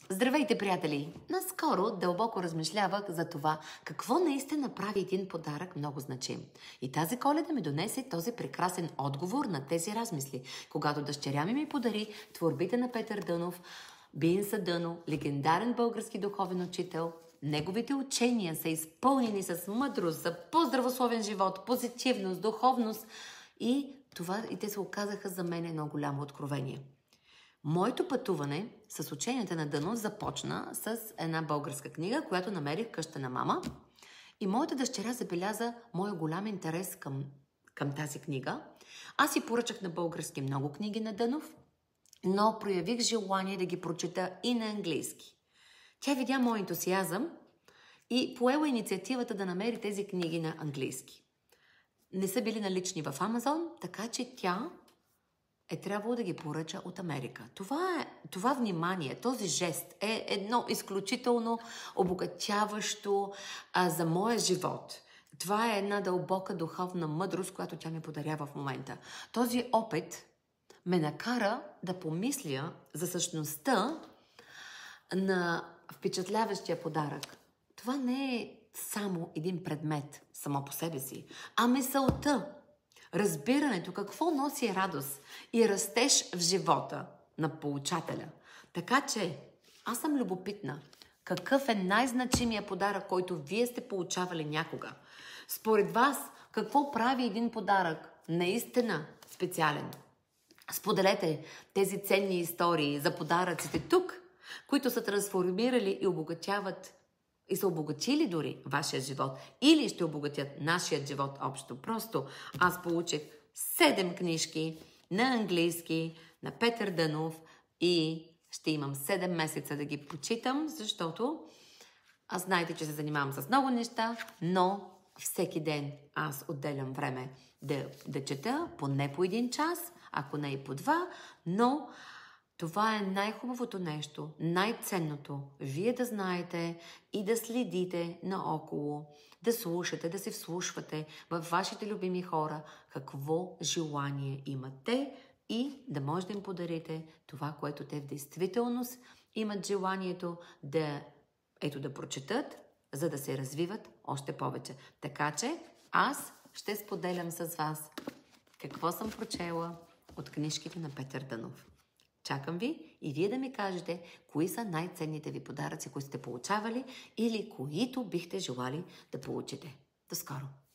Здравейте, приятели! Наскоро дълбоко размишлявах за това какво наистина прави един подарък много значим. И тази Коледа ми донесе този прекрасен отговор на тези размисли, когато дъщеря ми подари творбите на Петър Дънов, Бинса Дъно, легендарен български духовен учител. Неговите учения са изпълнени с мъдрост за по-здравословен живот, позитивност, духовност и те се оказаха за мен едно голямо откровение. Моето пътуване с ученията на Дънов започна с една българска книга, която намерих в къща на мама. И моята дъщеря забеляза моя голям интерес към тази книга. Аз си поръчах на български много книги на Дънов, но проявих желание да ги прочета и на английски. Тя видя моя ентусиазъм и поела инициативата да намери тези книги на английски. Не са били налични в Амазон, така че тя е трябвало да ги поръча от Америка. Това внимание, този жест е едно изключително обогатяващо за моя живот. Това е една дълбока духовна мъдрост, която тя ми подарява в момента. Този опит ме накара да помисля за същността на впечатляващия подарък. Това не е само един предмет само по себе си, а мисълта, разбирането какво носи радост и растеж в живота на получателя. Така че аз съм любопитна. Какъв е най-значимият подарък, който вие сте получавали някога? Според вас, какво прави един подарък наистина специален? Споделете тези ценни истории за подаръците тук, които са трансформирали и обогатяват и са обогатили дори вашия живот или ще обогатят нашия живот общо. Просто аз получих 7 книжки на английски, на Петър Дънов и ще имам 7 месеца да ги почитам, защото аз знаете, че се занимавам с много неща, но всеки ден аз отделям време да чета поне по 1 час, ако не и по 2, но това е най-хубавото нещо, най-ценното. Вие да знаете и да следите наоколо, да слушате, да се вслушвате в вашите любими хора, какво желание имат те и да може да им подарите това, което те в действителност имат желанието да прочетат, за да се развиват още повече. Така че аз ще споделям с вас какво съм прочела от книжките на Петър Дънов. Чакам ви и вие да ми кажете кои са най-ценните ви подаръци, които сте получавали или които бихте желали да получите. До скоро!